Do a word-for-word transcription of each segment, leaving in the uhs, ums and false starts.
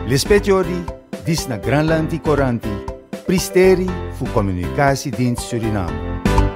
L'espetiori dis na Granlandi Coranti, pristeri fu Communicatiedienst Suriname.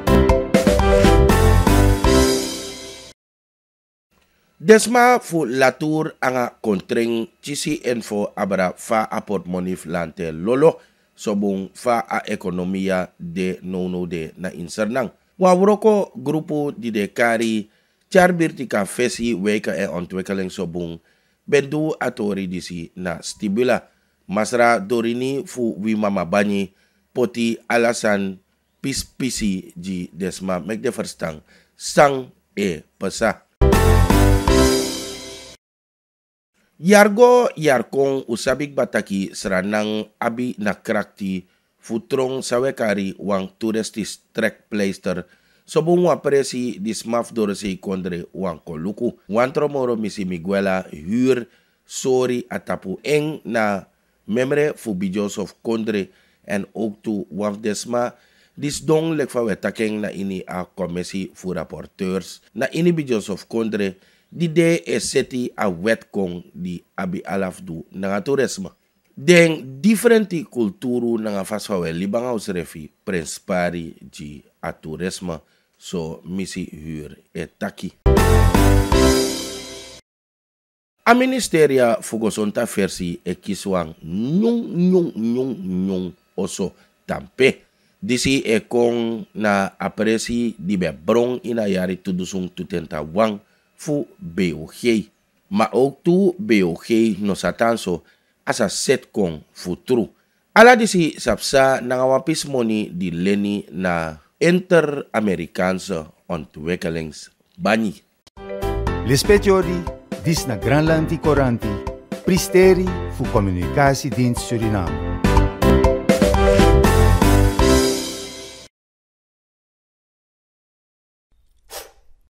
Desma fu latour anga kontreng chisi info abra fa aport monif lante lolo sobung fa a ekonomia de nono de na insernang. Wawroko grupo di dekari charbirtika fesi weka e ontwikkeling sobung bendu atori disi na stibula. Masra dorini fu wimama banyi poti alasan pispisi ji desma mek de verstang sang e pesa. Yargo yarkong usabik bataki seranang abi na krakti futrong sawekari wang touristis trek pleister sobung wapresi dismaf doresi kondre wang koluku. Wantro moro misi miguela huur sori atapu eng na memre fu bijos of kondre en ook tu waf desma dis dong lekfa wetakeng na ini a komisi fu rapporteurs na ini bijos of kondre di de e seti a wet kong di abi alafdu na tourisme. Den differenti kulturu na fasfawe libanga usrefi prenspari ji a tourisme so misi huur e taki. A ministeria fugosonta versi e kiswang nyung nyung nyung nyung oso tampe. Disi e kong na apresi di be brong ina yari tudusung tutenta wang fu B O G. Ma ook tu B O G no satanso asa set kong futru. Ala disi sapsa nangawapis moni di leni na Inter-Amerikaanse ontwikkelingsbanyi. L'espetiori dis na Granlandi Coranti, pristeri fu Communicatiedienst Suriname.